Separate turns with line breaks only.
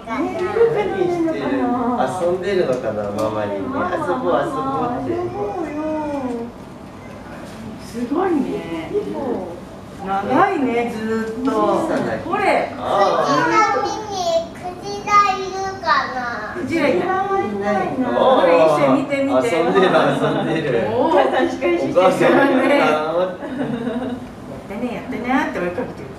何してる？遊んでるのかな、ママにね。遊ぼう遊ぼうって。
すごいね。長いね、ずっと。これ。
ああ。
クジラいるかな。
クジラいないな。
こ
これ一緒に見て見て。
遊んでる遊んでる。
お母さん仕返ししてるね。やってねやってねって追いかけてる。